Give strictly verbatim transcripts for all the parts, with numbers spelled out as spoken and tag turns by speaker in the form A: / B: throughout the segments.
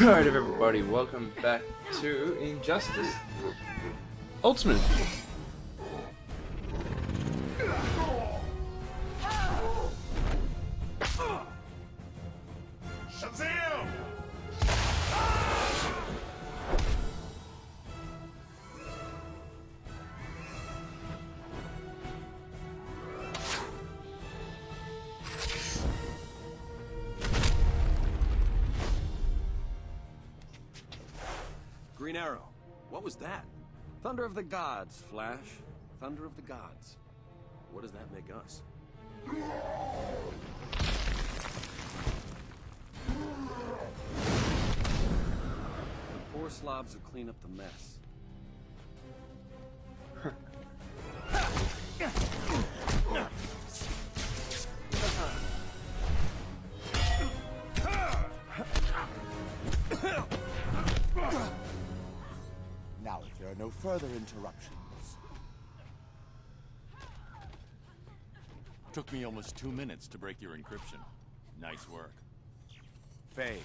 A: Alright everybody, welcome back to Injustice Ultimate.
B: Shazam!
C: Green Arrow, what was that? Thunder of the Gods, Flash. Thunder of the Gods. What does that make us? The poor slobs who clean up the mess.
D: Now, if there are no further interruptions.
E: Took me almost two minutes to break your encryption. Nice work.
D: Faye.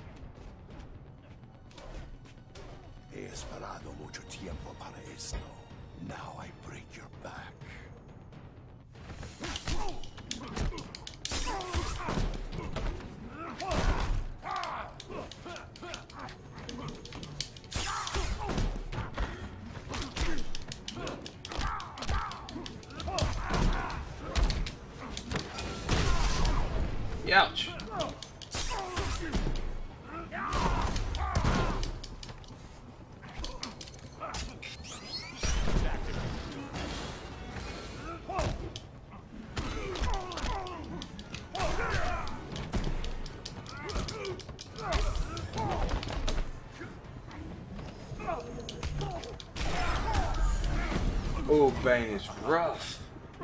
B: He esperado mucho tiempo para esto. Now I break your back.
A: Ouch. Oh, Bane is rough.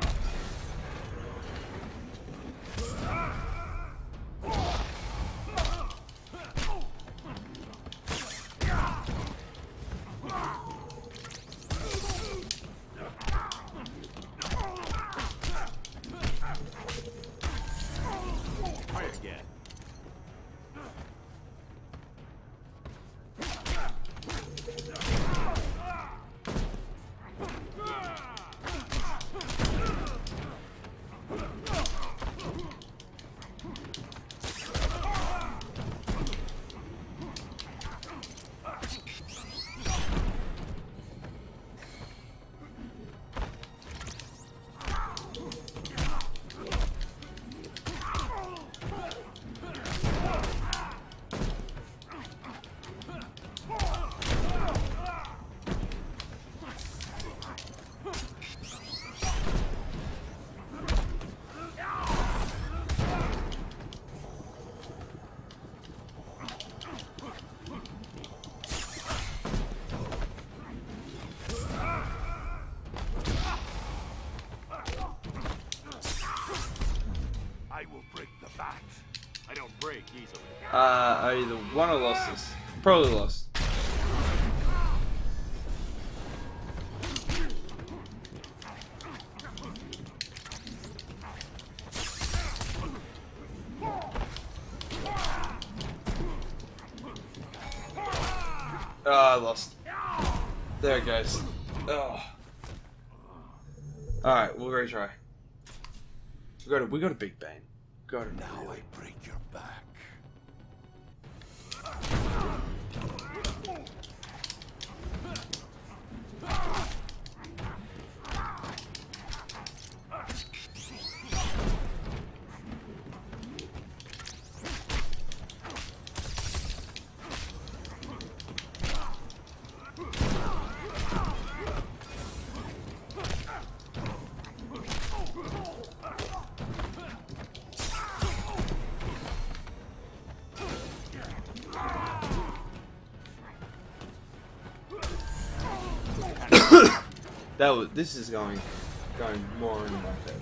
B: I will break the bat. I don't break easily.
A: Uh, I either won or lost this. Probably lost. Oh, I lost. There it goes. Oh. Alright, we'll retry. We got a, we got a big Bane. Got it.
B: Now I break your back.
A: That was. This is going, going more into my favor.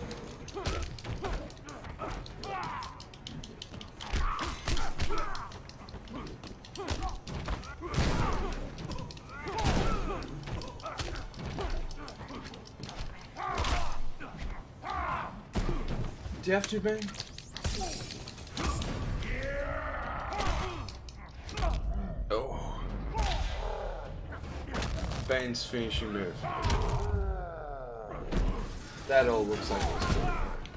A: Do you have to, Bane? Bane's finishing move. That all looks like it's good.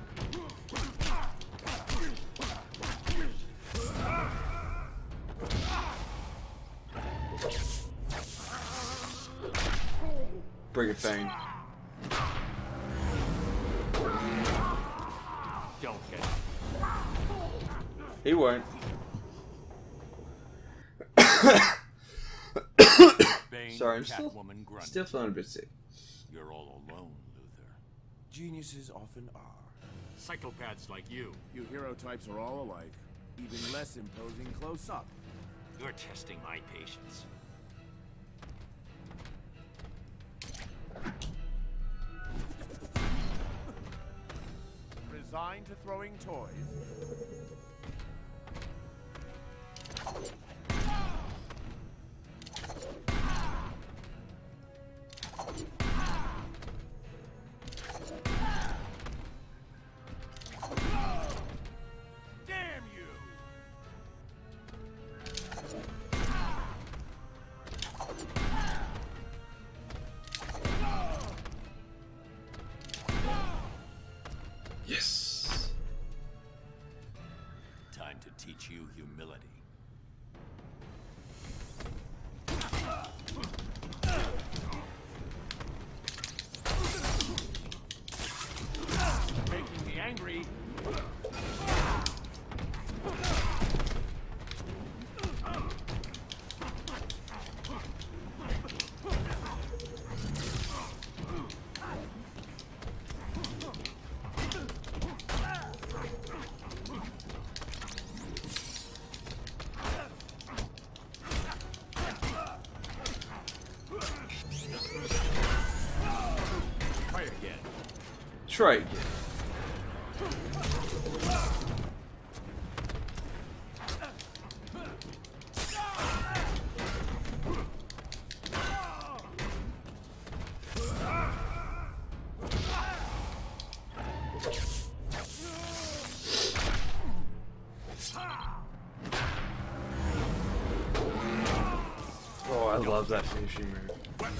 A: Bring it, Bane.
E: Don't get
A: He won't.
E: Bane,
A: Sorry, I'm still,
E: Catwoman, Grunt.
A: still feeling a bit sick.
E: You're all alone, Luther.
D: Geniuses often are.
E: Psychopaths like you.
D: You hero types are all alike, even less imposing close up.
E: You're testing my patience.
D: Resigned to throwing toys. Damn you!
A: Yes.
E: Time to teach you humility.
D: Making me angry.
E: Try again.
A: Try again. Oh, I love that finishing move.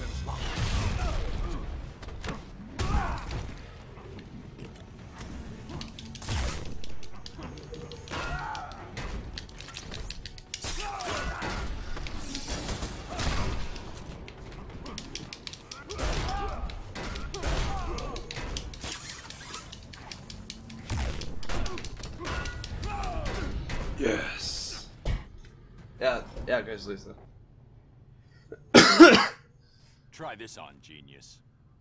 A: Yes. Yeah, yeah, goes Luther.
E: Try this on, genius.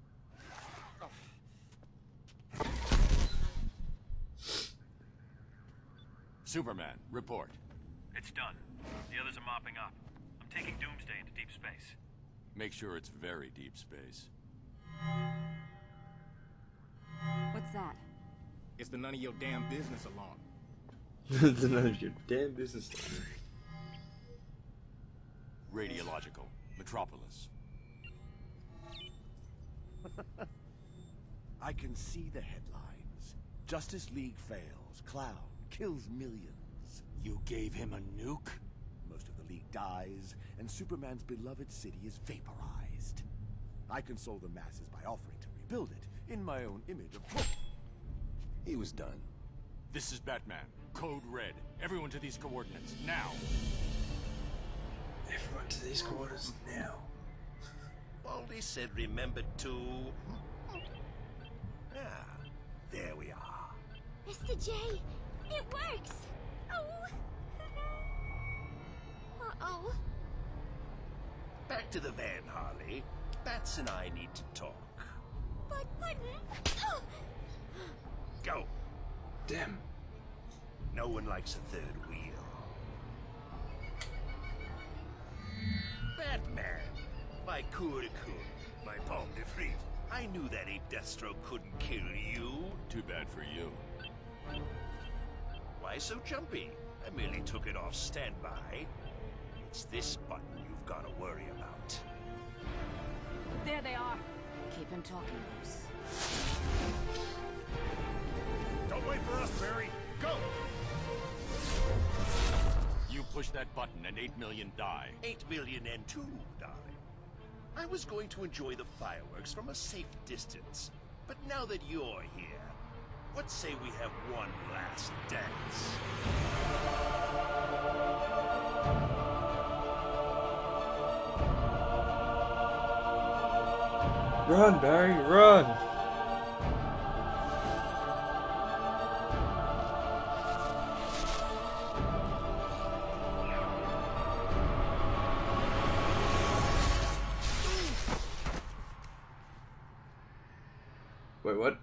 E: Superman, report.
F: It's done. The others are mopping up. I'm taking Doomsday into deep space.
E: Make sure it's very deep space.
G: What's that?
D: It's the none of your damn business alarm.
A: The none of your damn business.
E: Radiological. Metropolis.
D: I can see the headlines. Justice League fails. Clown kills millions.
E: You gave him a nuke?
D: Most of the League dies, and Superman's beloved city is vaporized. I console the masses by offering to rebuild it in my own image of... He was done.
E: This is Batman. Code Red. Everyone to these coordinates, now!
A: Everyone to these quarters now.
B: Baldy said remember to... Ah, there we are.
G: Mister J, it works! Oh! Uh-oh.
B: Back to the van, Harley. Bats and I need to talk.
G: But, but... Oh.
B: Go.
A: Damn.
B: No one likes a third wheel. Batman! My coup de coup. My palme de frite. I knew that ape Deathstroke couldn't kill you.
E: Too bad for you.
B: Why so jumpy? I merely took it off standby. It's this button you've got to worry about.
G: There they are. Keep him talking, Bruce.
D: Don't wait for us, Barry. Go!
E: You push that button and eight million die.
B: Eight million and two, darling. I was going to enjoy the fireworks from a safe distance. But now that you're here, what say we have one last dance?
A: Run, Barry, run! Wait, what?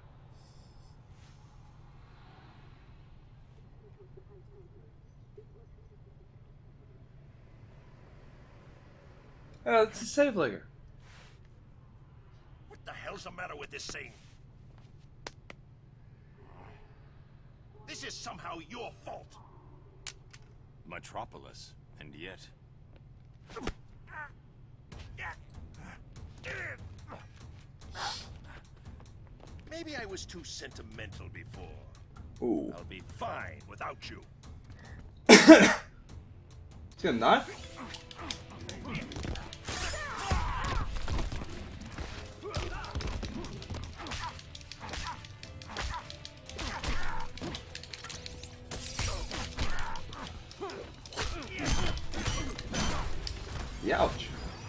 A: Oh, it's a save logger.
B: What the hell's the matter with this thing? This is somehow your fault.
E: Metropolis, and yet...
B: Maybe I was too sentimental before.
A: Ooh.
B: I'll be fine without you.
A: He's got a knife? Ouch.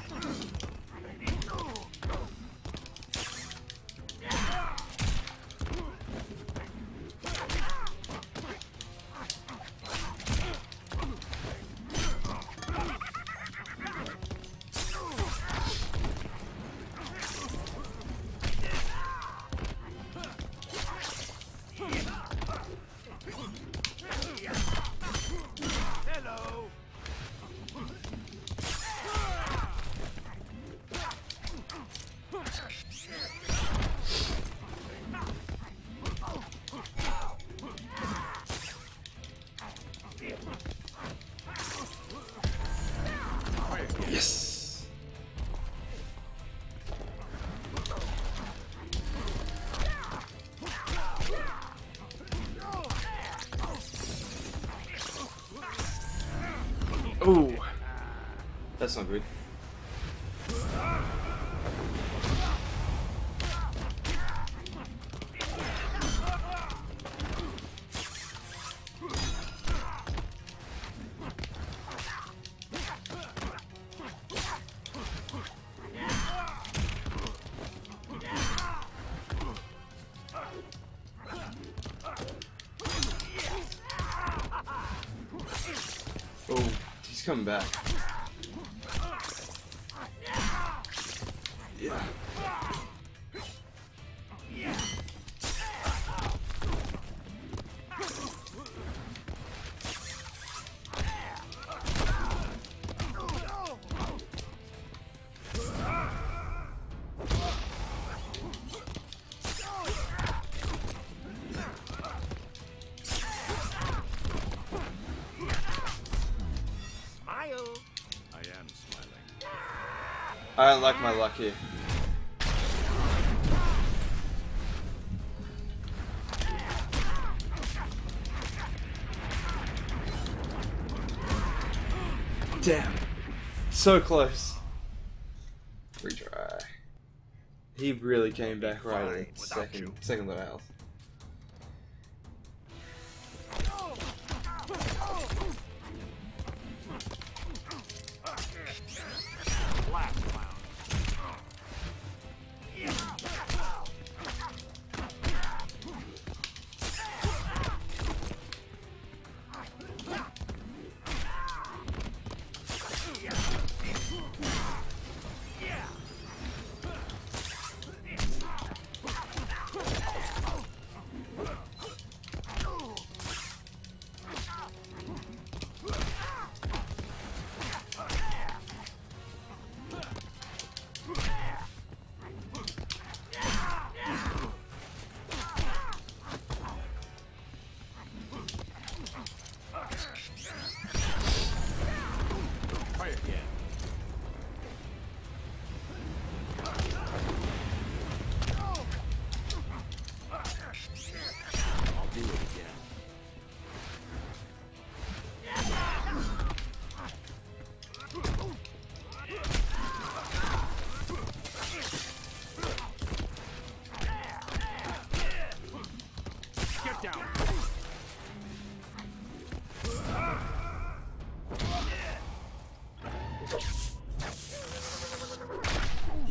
A: Yes. Ooh. That's not good. Oh, he's coming back. Yeah. I don't like my luck here. Damn. So close. Retry. He really came back right at second, second low health.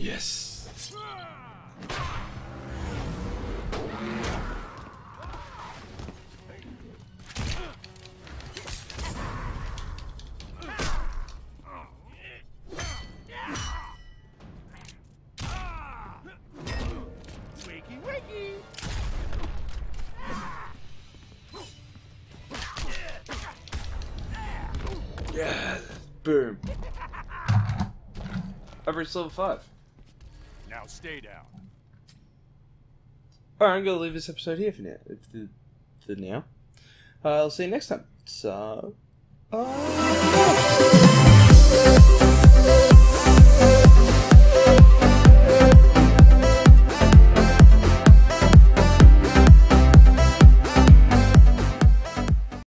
A: Yes.
B: Wakey, wakey!
A: Yeah. Boom. I've reached level five.
E: Now stay down.
A: Alright, I'm going to leave this episode here for now. For, for now. Uh, I'll see you next time. So... Uh...